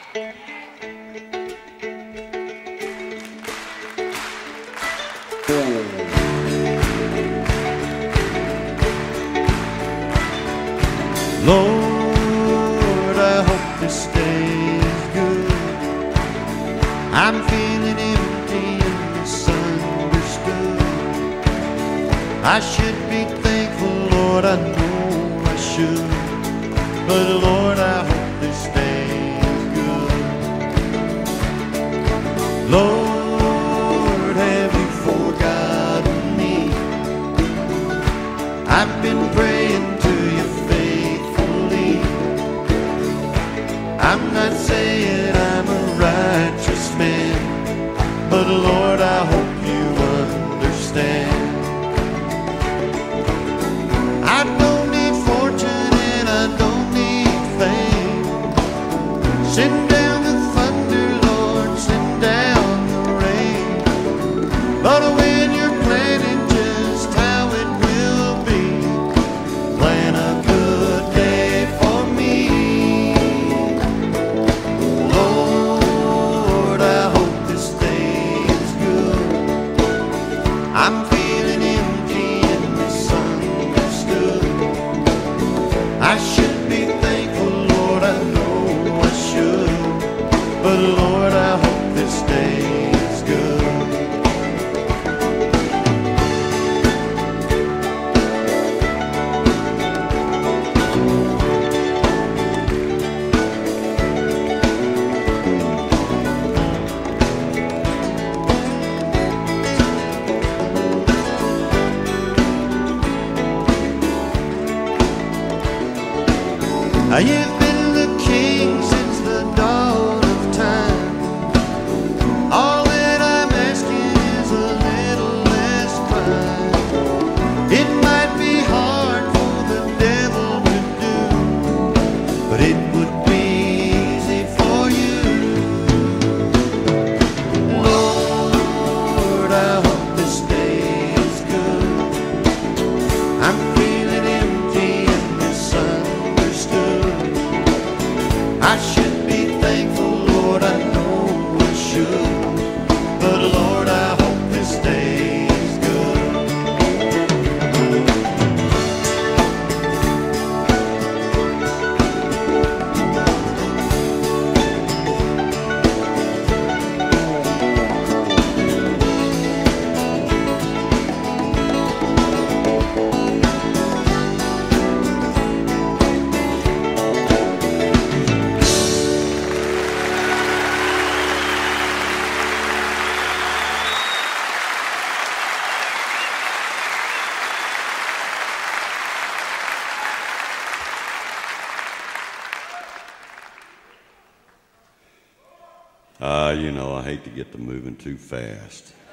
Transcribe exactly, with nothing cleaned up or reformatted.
Lord, I hope this day is good. I'm feeling empty and misunderstood. I should be thankful, Lord, I know I should. But Lord, I hope this day is good. Lord, have you forgotten me? I've been praying to you faithfully. I'm not saying I'm a righteous man, but Lord, I hope you understand. I don't need fortune and I don't need fame. Send down the thunder, Lord, send down the rain. But when you're planning just how it will be, plan a good day for me. Lord, I hope this day is good. I'm feeling empty and misunderstood. I should be thankful, Lord, I know I should. But Lord, I hope this day is good. You've been the king since the dawn of time. All that I'm asking is a little less crime. It might be hard for the devil to do, but it would be easy for you. Lord, I hope this day is good. I'm feeling empty and misunderstood. I should be thankful, Lord, I know I should. But Lord, I hope this day is good. Uh, you know, I hate to get to moving too fast.